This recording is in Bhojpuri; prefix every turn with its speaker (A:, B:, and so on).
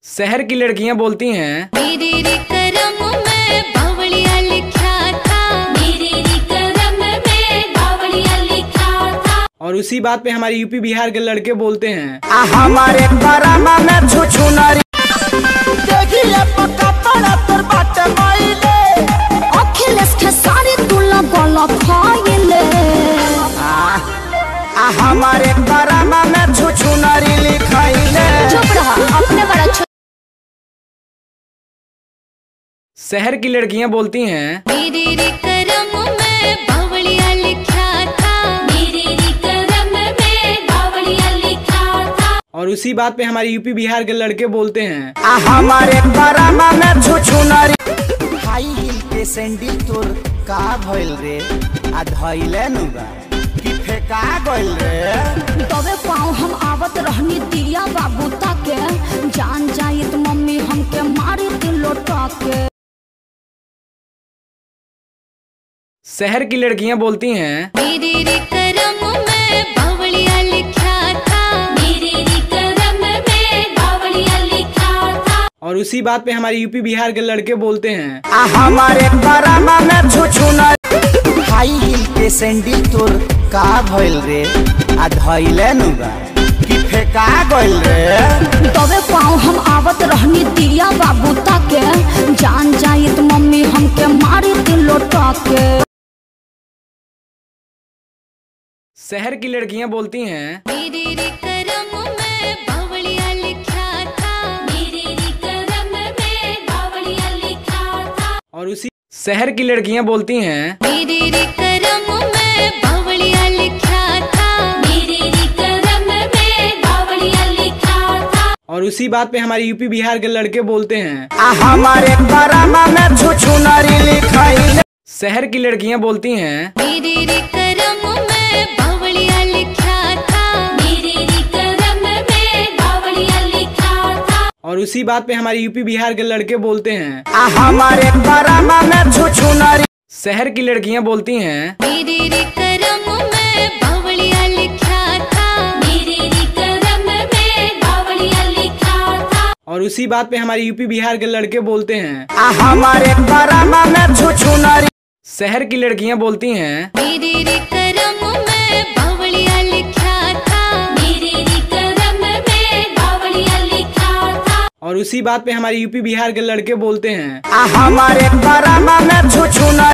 A: शहर की लड़कियां बोलती हैं
B: मेरे रे करम में बावड़िया लिखा था, मेरे रे करम में बावड़िया लिखा था।
A: और उसी बात पे हमारे यूपी बिहार के लड़के बोलते हैं
C: हमारे करम में छुछुनरी देखिए पक्का पड़ा तर बाटे माइले
B: अखिलेश के सारे तुला गला खाइले।
C: हमारे करम में छुछुनरी लिखाइले।
B: चुप रहा, अपने बड़ा
A: शहर की लड़कियां बोलती हैं
B: मेरे रे करम में बावड़िया लिखा था, मेरे रे करम में बावड़िया लिखा था।
A: और उसी बात पे हमारे यूपी बिहार के लड़के बोलते हैं
C: हमारे करम में छुछुनरी हाई हिल के सैंडल तोर का भइल रे आ धइले नुबा कि फेका गइल रे।
B: तबे पाँव हम आवत रहनी दिया बाबू ताके जान जाई तो मम्मी हमके मारी दिल लोटा के।
A: शहर की लड़कियां बोलती हैं
B: मेरे रे करम में बावड़िया लिखा था, मेरे रे करम में बावड़िया लिखा था।
A: और उसी बात पे हमारे यूपी बिहार के लड़के बोलते हैं
C: हमारे करम में छुछुनरी हाई हिल के सैंडल तोर का भइल रे आ धइले नुबा कि फेका गइल रे।
B: तबे पाँव हम आवत रहनी दिया बाबू ताके जान जाई तो मम्मी हमके मारी दिल लोटा के।
A: शहर की लड़कियां बोलती हैं
B: मेरे रे करम में बावड़िया लिखा था, मेरे रे करम में बावड़िया लिखा था।
A: और उसी शहर की लड़कियां बोलती हैं
B: मेरे रे करम में बावड़िया लिखा था, मेरे रे करम में बावड़िया लिखा था।
A: और उसी बात पे हमारे यूपी बिहार के लड़के बोलते हैं
C: हमारे करम में छुछुनरी लिखाइले।
A: शहर की लड़कियां बोलती हैं
B: मेरे रे करम में बावड़िया लिखा था, मेरे रे करम में बावड़िया लिखा था।
A: और उसी बात पे हमारे यूपी बिहार के लड़के बोलते हैं
C: हमारे करम में छुछुनरी
A: शहर की लड़कियां बोलती हैं
B: मेरे रे करम में बावड़िया लिखा था, मेरे रे करम में बावड़िया लिखा था।
A: और उसी बात पे हमारे यूपी बिहार के लड़के बोलते हैं
C: हमारे करम में छुछुनरी
A: शहर की लड़कियां बोलती हैं
B: मेरे रे करम में बावड़िया लिखा था, मेरे रे करम में बावड़िया लिखा था।
A: और उसी बात पे हमारे यूपी बिहार के लड़के बोलते हैं
C: हमारे करम में छुछुनरी।